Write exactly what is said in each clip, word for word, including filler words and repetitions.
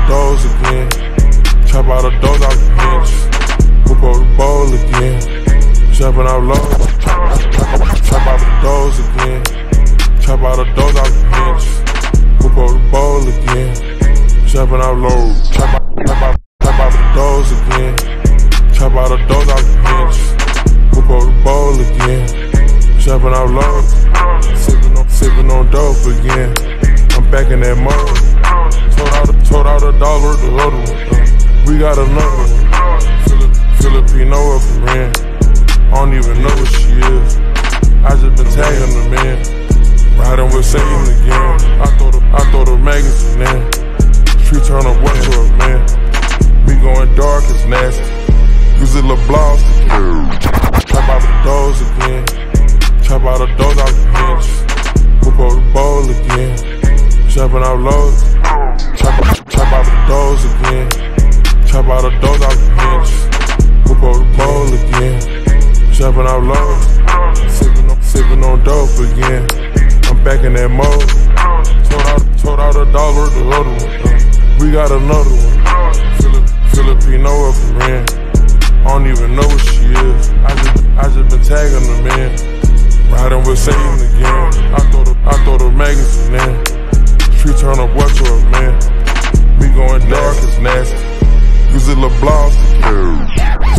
doors again. Chop out the doors out the hinge. Whip up the bowl again. Jumping out low. Chop out the doors again. Chop out the doors out the hinge. Whip up the bowl again. Jumping out low. Chop out, chop out, chop out the doors again. Chop out the doors out the hinge. Whip up the bowl again. Jumping out low. Sipping on, sipping on dope again. I'm back in that mode. Told out, told out a dollar the other one. We got another one. Filip, Filipino up the rim. I don't even know what she is. I just been tagging the man. Riding with Satan again. I throw the, I throw the magazine in. Street turn up what to a man. Me going dark is nasty. Use it little blouse again. Chop out the doors again. Chop out the doors out the hinge. Whip up the bowl again. Jumping out low. Chop, chop out the doors again. Chop out the doors out the hinge. Whip up the bowl again. Jumping out low. Sipping on, sipping on dope again. I'm back in that mode. Told out, told out a dollar the other one. We got another one. Filip, Filipino up the rim. I don't even know what she is. I just, I just been tagging the man. Riding with Satan again. I throw the, I throw the magazine in. Street turn up what to a man. Me going dark is nasty. Use it little blouse again.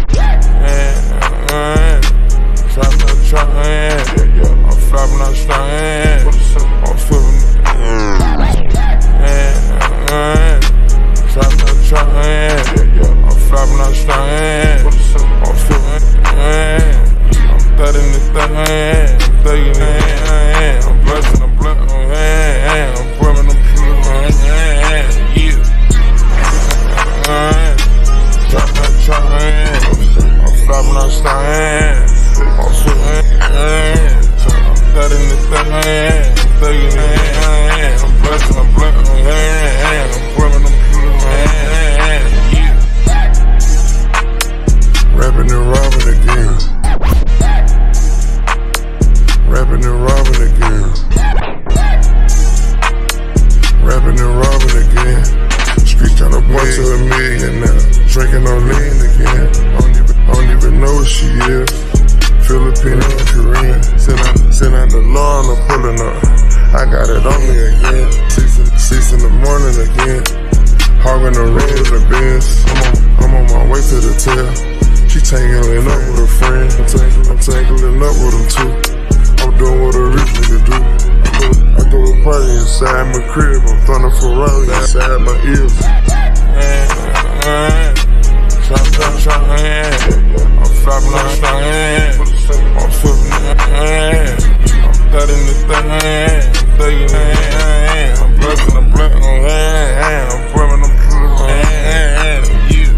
Trap not trying. I'm flopping out trying. I'm flipping. Trap not trying. I'm flopping out trying. I'm flipping. I'm thudding the thing. I'm thugging it. I'm blessing. I'm blessing. I'm brimming. I'm pulling. Yeah. Trap not trying. I'm flopping out trying. I'm flipping. I'm thudding the thing. I'm thugging it. I'm blessing. I'm blessing. I'm brimming. I'm pulling. Yeah. Rapping and robbing again. Rapping and robbing again. Rapping and robbing again. Street trying to boy to a million now. Drinking on lean again. I don't even, I don't even know what she is. Filipino and Korean. Send out, send out the law and I'm pulling up. I got it on me again. Six in, six in the morning again. Hogging the red in the Benz. I'm on, I'm on my way to the tail. She tangling up with her friend. I'm tangling, I'm tangling up with them too. I'm doing what a rich nigga do. I throw, I throw a party inside my crib. I'm thunder Ferrari inside my ears. Trap, trap, trap, I'm flopping out trying. I'm flipping. I'm thudding the thing. I'm thugging it. I'm blessing. I'm blessing. I'm brimming. I'm pulling. Yeah.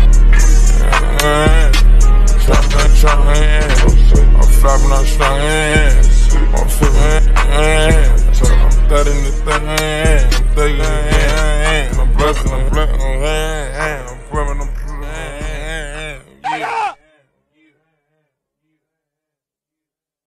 Trap, trap, trap, I'm flopping out trying. I'm flipping. I'm thudding the thing. I'm thugging it. I'm blessing. I'm blessing.